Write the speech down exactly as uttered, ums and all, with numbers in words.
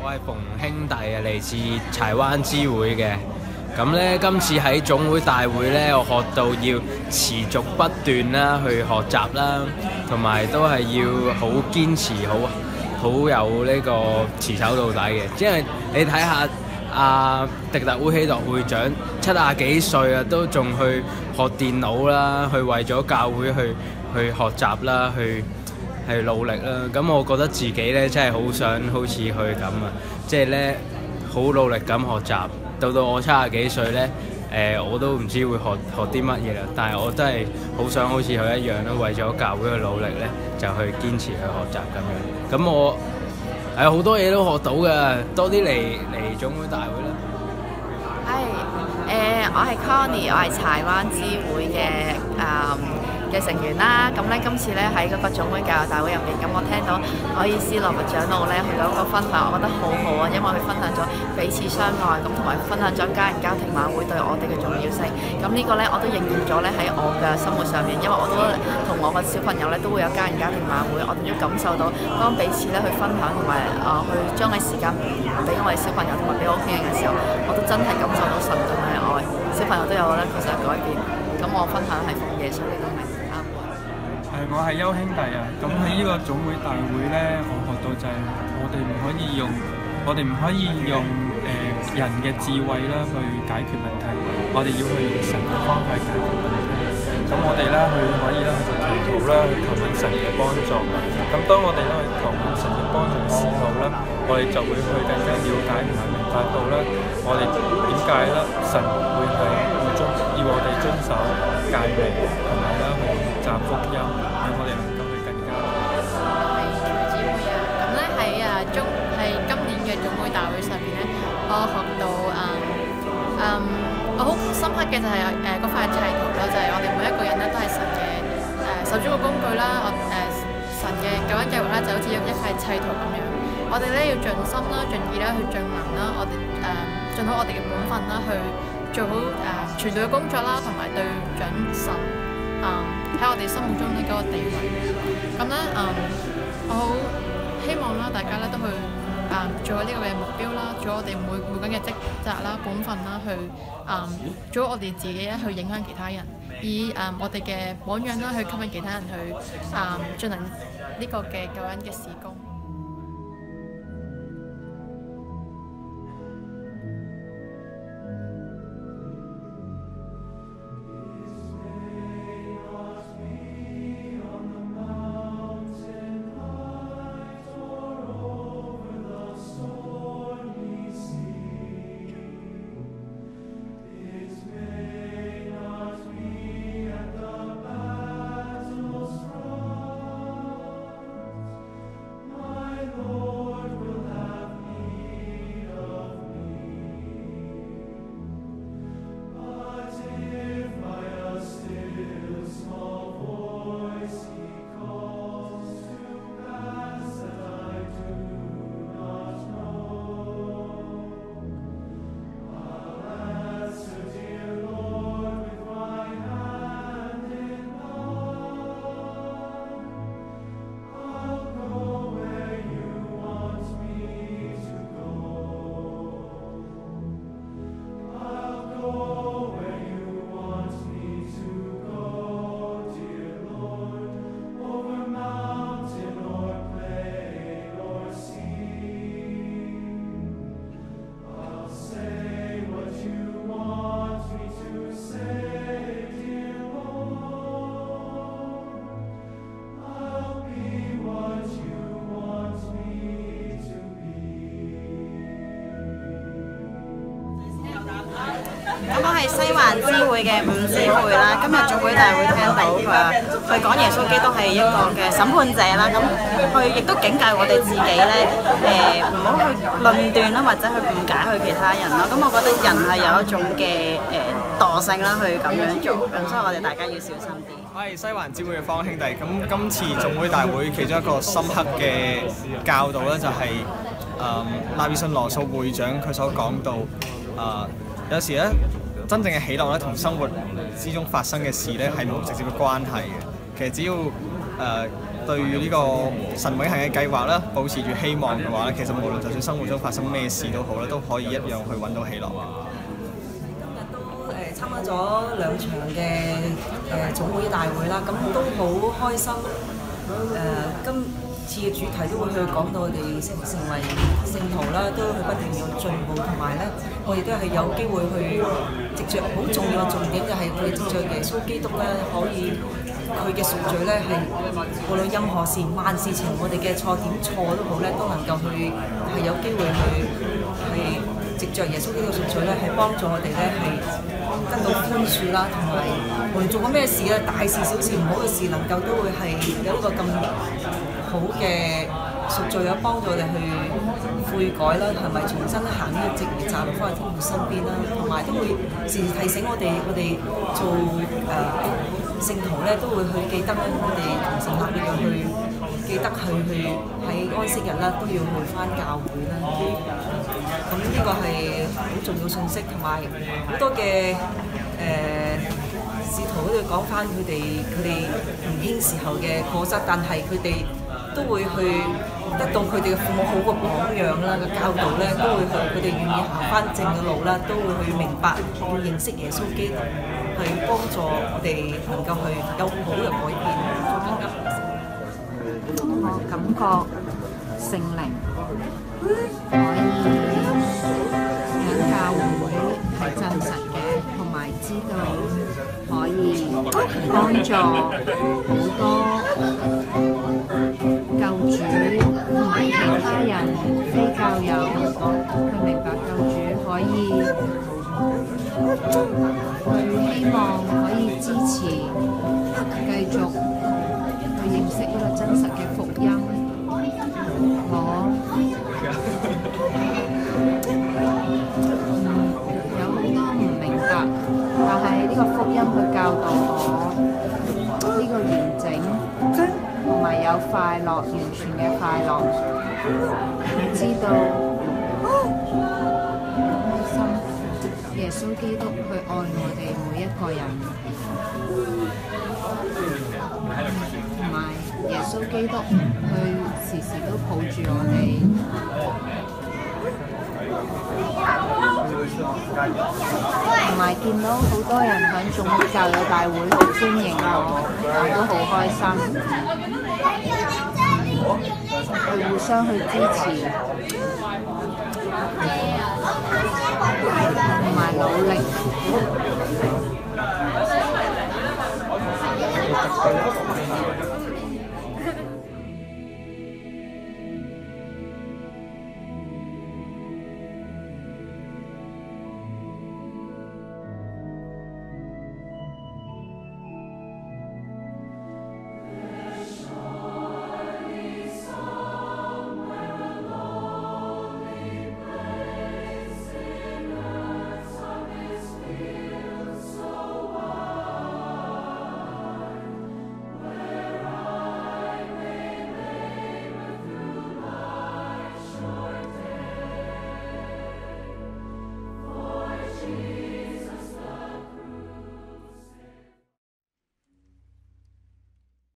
我係馮兄弟啊，嚟自柴灣支會嘅。咁咧，今次喺總會大會咧，我學到要持續不斷啦，去學習啦，同埋都係要好堅持，好好有呢個持守到底嘅。因為你睇下阿迪特會喜樂會長七廿幾歲啊，都仲去學電腦啦，去為咗教會去去學習啦，去係努力啦。咁我覺得自己咧真係好想好似佢咁啊，即係咧好努力咁學習。到到我七廿幾歲咧，誒、呃、我都唔知會學學啲乜嘢啦。但係我真係好想好似佢一樣啦，為咗教會嘅努力咧，就去堅持去學習咁樣。咁我係好多嘢都學到㗎，多啲嚟嚟總會大會啦。 係誒、呃，我係 Connie， 我係柴灣支會嘅誒嘅成員啦。咁咧今次咧喺嗰個總會教育大會入邊，咁我聽到可以斯羅拔長老咧佢嗰個分享，我覺得好好啊，因為佢分享咗彼此相愛，咁同埋分享咗家人家庭晚會對我哋嘅重要性。咁呢個咧我都應驗咗咧喺我嘅生活上面，因為我都同我嘅小朋友咧都會有家人家庭晚會，我哋都感受到當彼此咧去分享同埋啊去將嘅時間俾我哋小朋友同埋俾我屋企人嘅時候，我都真係感受到神對我嘅愛，小朋友都有咧確實改變。咁我分享係奉耶穌呢個名。 誒，我係邱兄弟啊！咁喺呢個總會大會咧，我學到就係我哋唔可以用，我哋唔可以用誒、呃、人嘅智慧啦去解決問題，我哋要去用神嘅方法去解決問題。咁我哋咧去可以咧去祈禱啦，去求問神嘅幫助。咁當我哋咧去求問神嘅幫助嘅時候咧，我哋就會去更加了解同埋明白到咧，我哋點解咧神會係會遵要我哋遵守誡命，同埋咧去傳福音，讓我哋能夠去更加。 係財子會啊，咁咧喺啊中係今年嘅總會大會上面咧，我學到誒誒，我好深刻嘅就係誒嗰塊砌圖啦，就係我哋每一個人咧都係神嘅誒手中嘅工具啦，我誒神嘅救恩計劃咧就好似一一塊砌圖咁樣，我哋咧要盡心啦、盡意啦去進行啦，我哋誒盡好我哋嘅本分啦，去做好誒傳道嘅工作啦，同埋對準神。誒喺我哋心目中呢嗰個地位，咁咧誒，我好希望啦，大家咧都去誒做好呢個嘅目標啦，做我哋每每個人嘅職責啦、本分啦，去誒做好我哋自己咧，去影響其他人，以誒我哋嘅榜樣啦，去吸引其他人去誒進行呢個嘅救恩嘅事工。 咁我係西環支會嘅五姊妹啦，今日總會大會聽到佢佢講耶穌基督係一個嘅審判者啦，咁佢亦都警戒我哋自己咧，誒唔好去論斷啦，或者去誤解去其他人啦。咁我覺得人係有一種嘅誒惰性啦，去咁樣做，咁所以我哋大家要小心啲。 我係西環支會嘅方兄弟，咁今次總會大會其中一個深刻嘅教導咧，就係誒納爾遜羅素會長佢所講到誒、呃、有時咧。真正嘅喜樂咧，同生活之中發生嘅事咧係冇直接嘅關係嘅。其實只要誒、呃、 對呢個神永恆嘅計劃啦，保持住希望嘅話咧，其實無論就算生活中發生咩事都好啦，都可以一樣去揾到喜樂嘅。 今日都誒參加咗兩場嘅誒總會大會啦，咁都好開心。誒、今次嘅主題都會去講到我哋成成為聖徒啦，都去不斷要進步，同埋咧，我哋都係有機會去藉着好重要嘅重點，就係我哋藉着耶穌基督咧，可以佢嘅贖罪咧係無論任何事萬事情，我哋嘅錯點錯都好咧，都能夠去係有機會去係藉着耶穌基督嘅贖罪咧，係幫助我哋咧係得到寬恕啦，同埋無論做過咩事咧，大事小事唔好嘅事，能夠都會係有一個咁好嘅贖罪有幫助我哋去悔改啦，係咪重新行呢個直直路翻去天父身邊啦，同埋都會時時提醒我哋，我哋做誒聖徒咧都會去記得咧，我哋同神立約去記得去去喺安息日啦，都要去翻教會啦。咁呢個係好重要信息，同埋好多嘅誒使徒喺度講翻佢哋佢哋年輕時候嘅過失，但係佢哋都會去得到佢哋嘅父母好嘅榜樣啦，嘅教導咧，都會去佢哋願意行翻正嘅路啦，都會去明白要認識耶穌基督，去幫助我哋能夠去有好嘅改變，做更加好嘅聖徒。 我感覺聖靈可以喺教會係真實嘅，同埋知道可以幫助好多救主同埋其他人非教友去明白救主，可以去希望可以支持繼續去認識呢個真實嘅福音。我嗯有好多唔明白，但係呢個福音去教導我呢個完整同埋有快樂，完全嘅快樂，知道開心耶穌基督去愛我哋每一個人，同埋耶穌基督去時時都抱住我哋，同埋見到好多人喺眾會教友大會好歡迎我，我都好開心，去互相去支持，同埋努力。